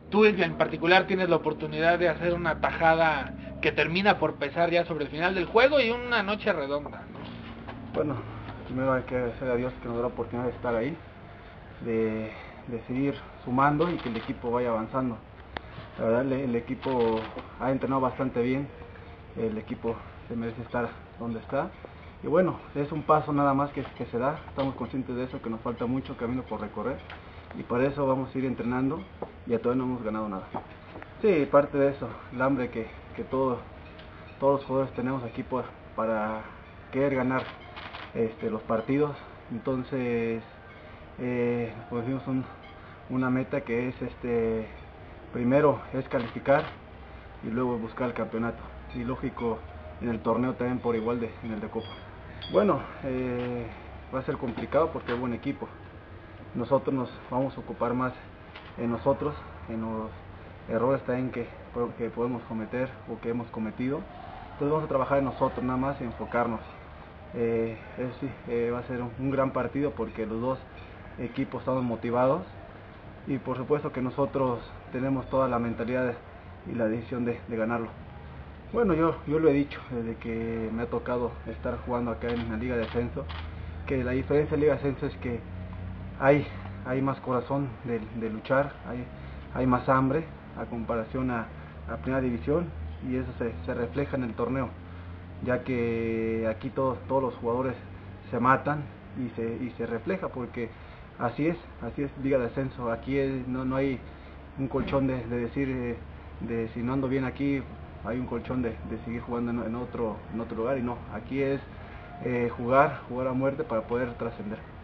Tú en particular tienes la oportunidad de hacer una tajada que termina por pesar ya sobre el final del juego y una noche redonda, ¿no? Bueno, primero hay que agradecer a Dios que nos da la oportunidad de estar ahí, de seguir sumando y que el equipo vaya avanzando. La verdad el equipo ha entrenado bastante bien, el equipo se merece estar donde está. Y bueno, es un paso nada más que se da, estamos conscientes de eso, que nos falta mucho camino por recorrer y por eso vamos a ir entrenando y todavía no hemos ganado nada. Sí, parte de eso, el hambre que todos los jugadores tenemos aquí para querer ganar los partidos. Entonces pusimos una meta que es primero es calificar y luego buscar el campeonato y lógico en el torneo también por igual en el de Copa. Bueno, va a ser complicado porque es buen equipo. Nosotros nos vamos a ocupar más en nosotros, en los errores también que podemos cometer o que hemos cometido. Entonces vamos a trabajar en nosotros nada más y enfocarnos. Sí, va a ser un gran partido porque los dos equipos estamos motivados y por supuesto que nosotros tenemos toda la mentalidad y la decisión de ganarlo. Bueno, yo lo he dicho desde que me ha tocado estar jugando acá en la Liga de Ascenso, que la diferencia de Liga de Ascenso es que hay más corazón de luchar, hay más hambre a comparación a Primera División y eso se refleja en el torneo, ya que aquí todos los jugadores se matan y se refleja porque así es Liga de Ascenso, aquí no hay un colchón de decir de si no ando bien aquí, hay un colchón de seguir jugando en otro lugar y no, aquí es jugar a muerte para poder trascender.